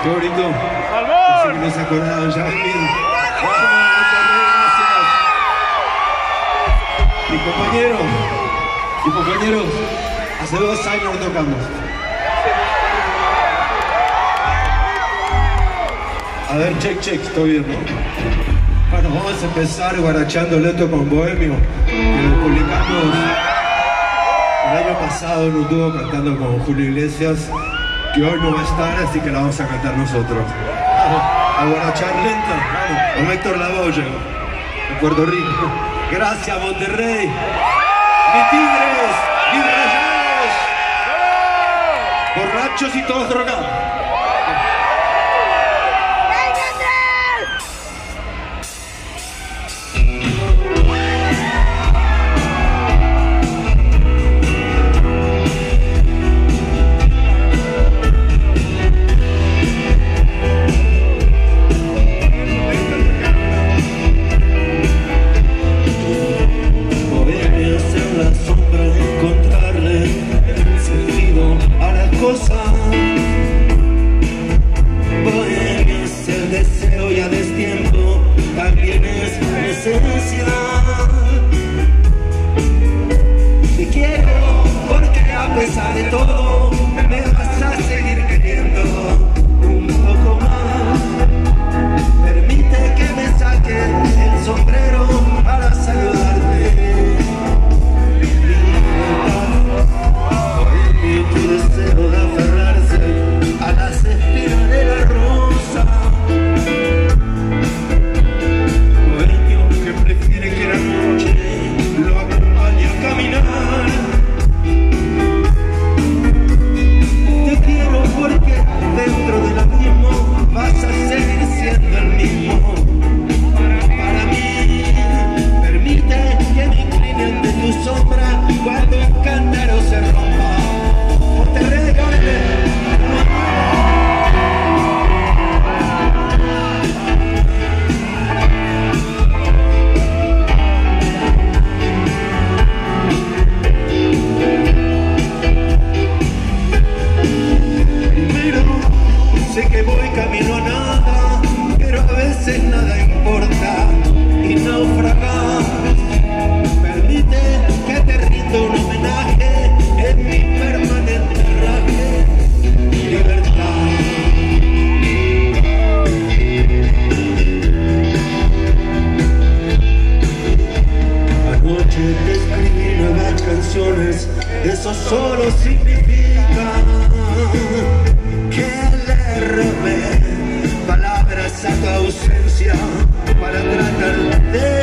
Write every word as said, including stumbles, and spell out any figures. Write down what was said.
Qué bonito. Así que nos acordaron ya de mí. Gracias. Mi compañero, mi compañero, hace dos años no tocamos. A ver, check, check, estoy bien, ¿no? Bueno, vamos a empezar guarachando Leto con Bohemio. Que publicamos el año pasado, nos estuvo cantando con Julio Iglesias, que hoy no va a estar, así que la vamos a cantar nosotros. A guarachar lenta, vamos, con Héctor Lavoe, de Puerto Rico. Gracias, Monterrey. ¡Mi Tigres! ¡Mi Rayados! Borrachos y todos drogados. Bohemia es el deseo y a destiempo también es necesidad. Te quiero porque a pesar de todo me vas a seguir queriendo un poco más. Permite que me saque el sombrero para saludarte. Bohemia, tu deseo de aferrarse a las espinas de la rosa. Bohemio que prefiere que la noche lo acompañe a caminar. Te quiero porque dentro del abismo vas a seguir siendo el mismo. Para mí, permite que me incline ante tu sombra cuando el cántaro se rompa. Monterrey, sé que voy camino a nada, pero a veces nada importa y naufragar. Permite que te rinda un homenaje en mi permanente raje. Libertad. Anoche te escribí nuevas canciones, eso solo significa que le robé palabras a tu ausencia para tratar de